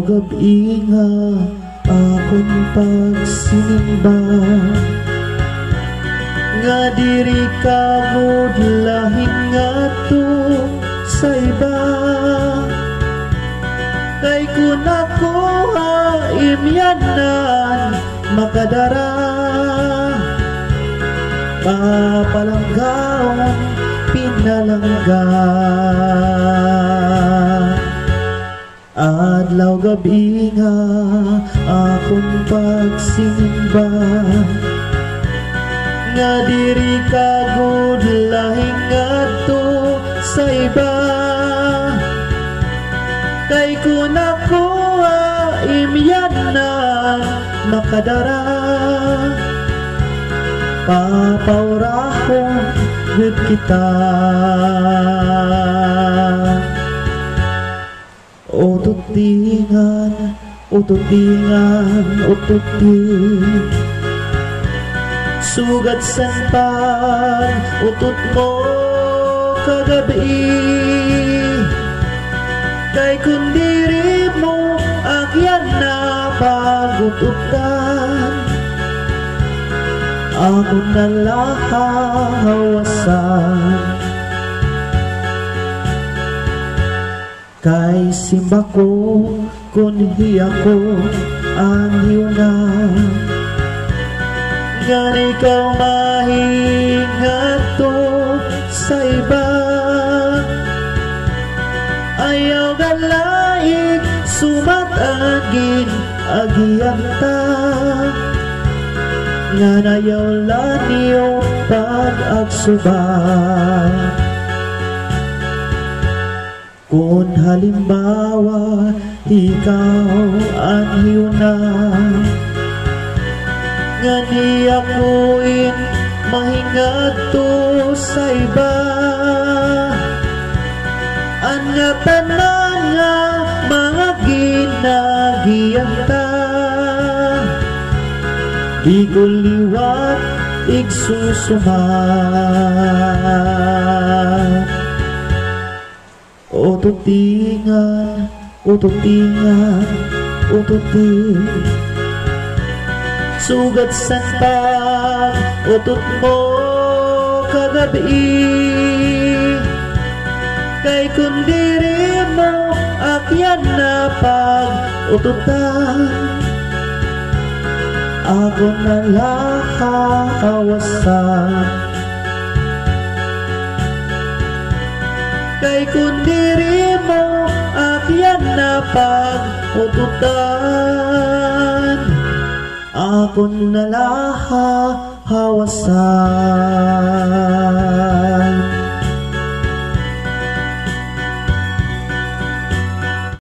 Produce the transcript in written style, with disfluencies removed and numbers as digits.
gabi nga akong pagsimba, nga diri ka mudlahin nga to sa iba. Kay kun ako imyanan makadara, papalanggaon pinalangga. Adlaw gabi nga akong pagsimba, nga diri ka gudlahin ngadto sa iba. Kay kun ako imyanan makadara, papaurahon gud kita. Ututingan, ututingan, ututin, sugat sanpan utut mo kagabi. Kay kun diri mo agyan na pagututan, ako nalahawasan. Kay simba ko kun hiya ko anhiw na, nga ikaw mahingat to sa iba. Ayaw galaik sumatagin agiyanta, nga nayaw laniyo pag-agsuba. Kung halimbawa ikaw anhiw na, nga niya ko'y mahingat to sa iba. Ang nga tanan nga mga ginagiyanta, di ko liwat igsusumat. Ututingan, ututingan, ututin, sugat sanpan utut mo kagabi. Kay kun diri mo akyan na pag-ututan, ako nalahawasan. Kay kun diri mo akyan na pag-ututan, ako nalahawasan.